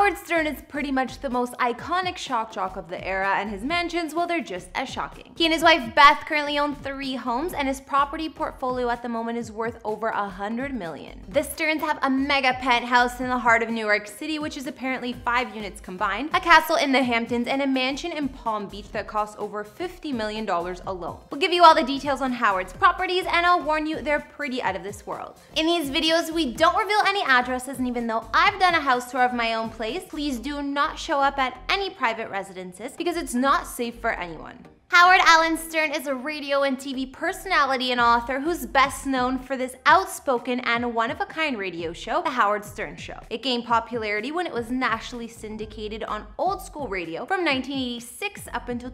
Howard Stern is pretty much the most iconic shock jock of the era, and his mansions, well, they're just as shocking. He and his wife Beth currently own 3 homes, and his property portfolio at the moment is worth over $100 million. The Sterns have a mega penthouse in the heart of New York City, which is apparently 5 units combined, a castle in the Hamptons, and a mansion in Palm Beach that costs over $50 million alone. We'll give you all the details on Howard's properties, and I'll warn you, they're pretty out of this world. In these videos, we don't reveal any addresses, and even though I've done a house tour of my own place, please do not show up at any private residences because it's not safe for anyone. Howard Allan Stern is a radio and TV personality and author who's best known for this outspoken and one-of-a-kind radio show, The Howard Stern Show. It gained popularity when it was nationally syndicated on old school radio from 1986 up until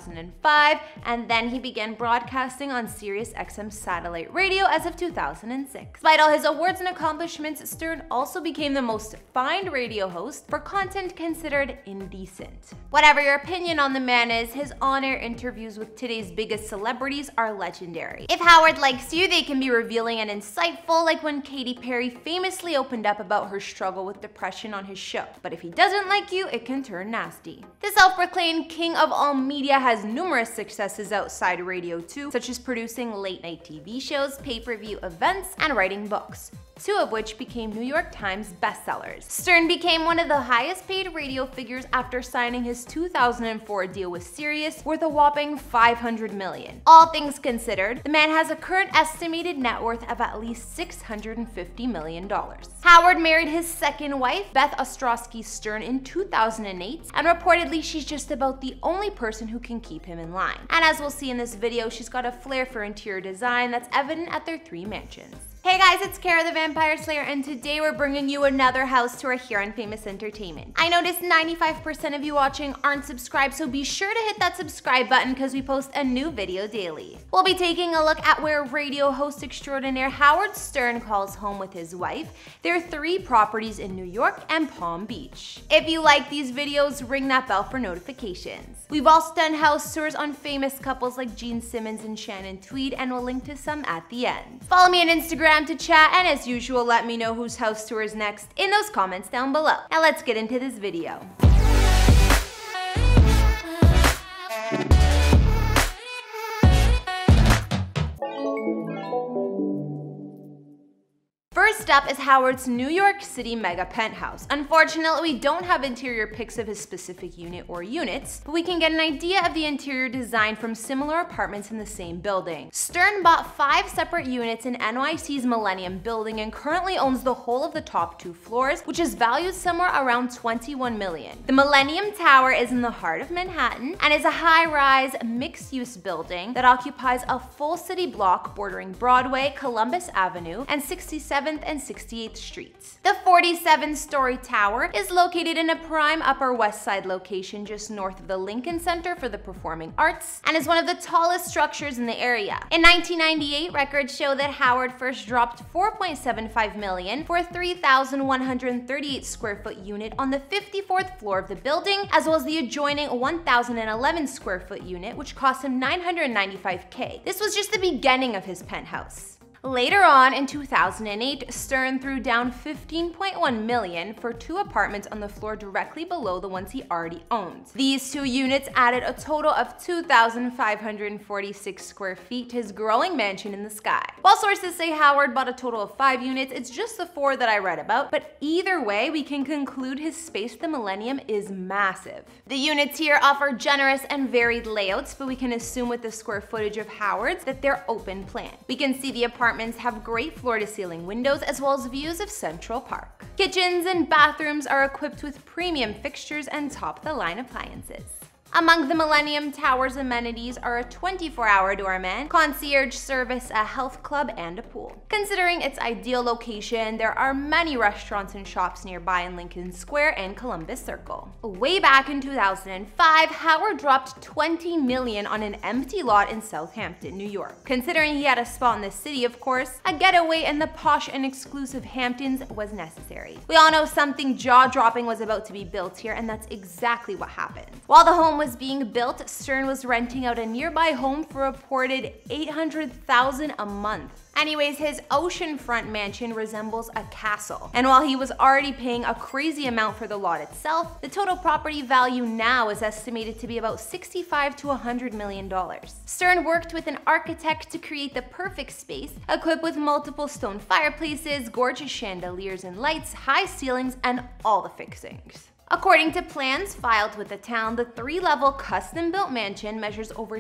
2005, and then he began broadcasting on Sirius XM satellite radio as of 2006. Despite all his awards and accomplishments, Stern also became the most fined radio host for content considered indecent. Whatever your opinion on the man is, his on-air interviews with today's biggest celebrities are legendary. If Howard likes you, they can be revealing and insightful, like when Katy Perry famously opened up about her struggle with depression on his show. But if he doesn't like you, it can turn nasty. The self-proclaimed king of all media has numerous successes outside radio too, such as producing late-night TV shows, pay-per-view events, and writing books, 2 of which became New York Times bestsellers. Stern became one of the highest-paid radio figures after signing his 2004 deal with Sirius, worth a whopping $500 million. All things considered, the man has a current estimated net worth of at least $650 million. Howard married his second wife, Beth Ostrosky Stern, in 2008, and reportedly she's just about the only person who can keep him in line. And as we'll see in this video, she's got a flair for interior design that's evident at their 3 mansions. Hey guys, it's Kara the Vampire Slayer, and today we're bringing you another house tour here on Famous Entertainment. I noticed 95% of you watching aren't subscribed, so be sure to hit that subscribe button because we post a new video daily. We'll be taking a look at where radio host extraordinaire Howard Stern calls home with his wife, their 3 properties in New York and Palm Beach. If you like these videos, ring that bell for notifications. We've also done house tours on famous couples like Gene Simmons and Shannon Tweed, and we'll link to some at the end. Follow me on Instagram to chat, and as usual, let me know whose house tour is next in those comments down below. Now let's get into this video. First up is Howard's New York City mega penthouse. Unfortunately, we don't have interior pics of his specific unit or units, but we can get an idea of the interior design from similar apartments in the same building. Stern bought 5 separate units in NYC's Millennium building and currently owns the whole of the top 2 floors, which is valued somewhere around $21 million. The Millennium Tower is in the heart of Manhattan and is a high-rise, mixed-use building that occupies a full city block bordering Broadway, Columbus Avenue, and 67th and 68th Streets. The 47-story tower is located in a prime Upper West Side location just north of the Lincoln Center for the Performing Arts and is one of the tallest structures in the area. In 1998, records show that Howard first dropped $4.75 million for a 3,138 square foot unit on the 54th floor of the building, as well as the adjoining 1,011 square foot unit, which cost him $995K. This was just the beginning of his penthouse. Later on, in 2008, Stern threw down $15.1 million for 2 apartments on the floor directly below the ones he already owned. These 2 units added a total of 2,546 square feet to his growing mansion in the sky. While sources say Howard bought a total of 5 units, it's just the 4 that I read about, but either way, we can conclude his space at the Millennium is massive. The units here offer generous and varied layouts, but we can assume with the square footage of Howard's that they're open plan. We can see the apartments have great floor-to-ceiling windows as well as views of Central Park. Kitchens and bathrooms are equipped with premium fixtures and top-of-the-line appliances. Among the Millennium Tower's amenities are a 24-hour doorman, concierge service, a health club, and a pool. Considering its ideal location, there are many restaurants and shops nearby in Lincoln Square and Columbus Circle. Way back in 2005, Howard dropped $20 million on an empty lot in Southampton, New York. Considering he had a spot in the city, of course, a getaway in the posh and exclusive Hamptons was necessary. We all know something jaw-dropping was about to be built here, and that's exactly what happened. While the home was being built, Stern was renting out a nearby home for a reported $800,000 a month. Anyways, his oceanfront mansion resembles a castle. And while he was already paying a crazy amount for the lot itself, the total property value now is estimated to be about $65 to $100 million. Stern worked with an architect to create the perfect space, equipped with multiple stone fireplaces, gorgeous chandeliers and lights, high ceilings, and all the fixings. According to plans filed with the town, the 3-level custom-built mansion measures over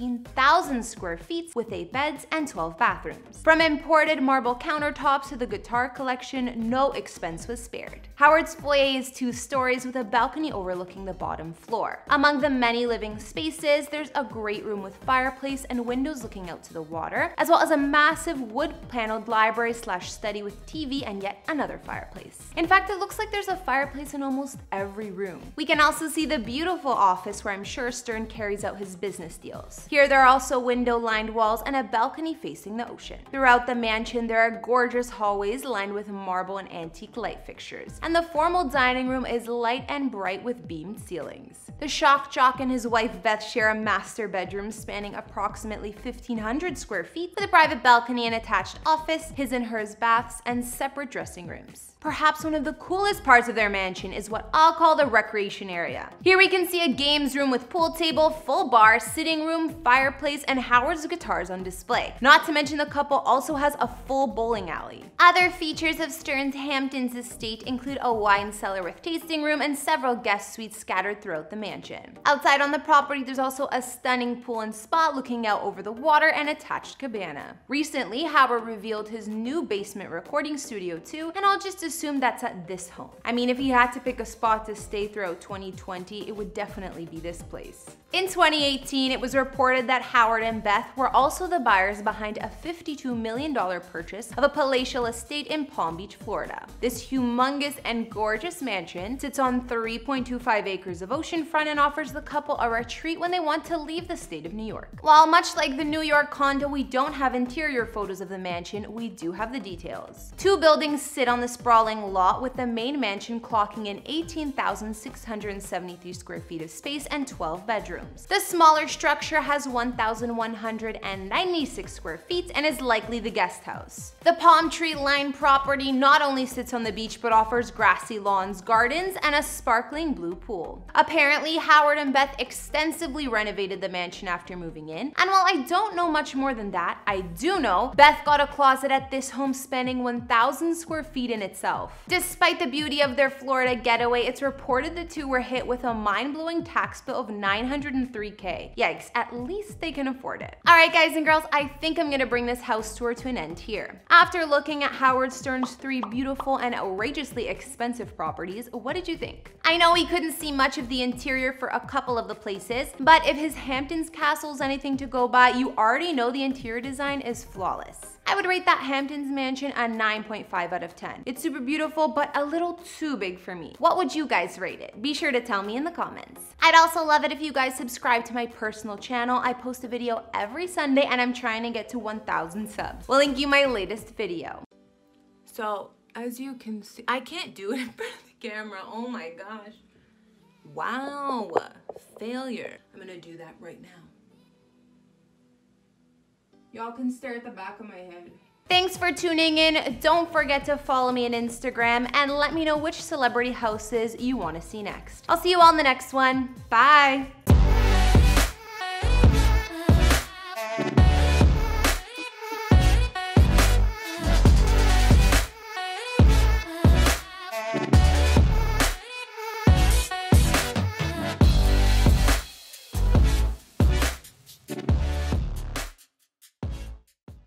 16,000 square feet with 8 beds and 12 bathrooms. From imported marble countertops to the guitar collection, no expense was spared. Howard's foyer is 2 stories with a balcony overlooking the bottom floor. Among the many living spaces, there's a great room with fireplace and windows looking out to the water, as well as a massive wood-paneled library/study with TV and yet another fireplace. In fact, it looks like there's a fireplace in almost every room. We can also see the beautiful office where I'm sure Stern carries out his business deals. Here there are also window-lined walls and a balcony facing the ocean. Throughout the mansion there are gorgeous hallways lined with marble and antique light fixtures, and the formal dining room is light and bright with beamed ceilings. The shock jock and his wife Beth share a master bedroom spanning approximately 1,500 square feet with a private balcony and attached office, his and hers baths, and separate dressing rooms. Perhaps one of the coolest parts of their mansion is what I'll call the recreation area. Here we can see a games room with pool table, full bar, sitting room, fireplace, and Howard's guitars on display. Not to mention the couple also has a full bowling alley. Other features of Stern's Hamptons estate include a wine cellar with tasting room and several guest suites scattered throughout the mansion. Outside on the property, there's also a stunning pool and spa looking out over the water and attached cabana. Recently, Howard revealed his new basement recording studio too, and I'll just assume that's at this home. I mean, if he had to pick a spot to stay throughout 2020, it would definitely be this place. In 2018, it was reported that Howard and Beth were also the buyers behind a $52 million purchase of a palatial estate in Palm Beach, Florida. This humongous and gorgeous mansion sits on 3.25 acres of oceanfront and offers the couple a retreat when they want to leave the state of New York. While much like the New York condo, we don't have interior photos of the mansion, we do have the details. 2 buildings sit on the sprawling lot, with the main mansion clocking in 18,673 square feet of space and 12 bedrooms. The smaller structure has 1,196 square feet and is likely the guest house. The palm tree-lined property not only sits on the beach but offers grassy lawns, gardens, and a sparkling blue pool. Apparently, Howard and Beth extensively renovated the mansion after moving in, and while I don't know much more than that, I do know Beth got a closet at this home spanning 1,000 square feet in itself. Despite the beauty of their Florida getaway, it's reported the two were hit with a mind-blowing tax bill of $903K. Yikes, at least they can afford it. Alright guys and girls, I think I'm gonna bring this house tour to an end here. After looking at Howard Stern's 3 beautiful and outrageously expensive properties, what did you think? I know we couldn't see much of the interior for a couple of the places, but if his Hamptons castle is anything to go by, you already know the interior design is flawless. I would rate that Hamptons mansion a 9.5 out of 10. It's super beautiful, but a little too big for me. What would you guys rate it? Be sure to tell me in the comments. I'd also love it if you guys subscribe to my personal channel. I post a video every Sunday and I'm trying to get to 1,000 subs. We'll link you my latest video. So, as you can see, I can't do it in front of the camera. Oh my gosh. Wow, failure. I'm gonna do that right now. Y'all can stare at the back of my head. Thanks for tuning in. Don't forget to follow me on Instagram and let me know which celebrity houses you want to see next. I'll see you all in the next one. Bye.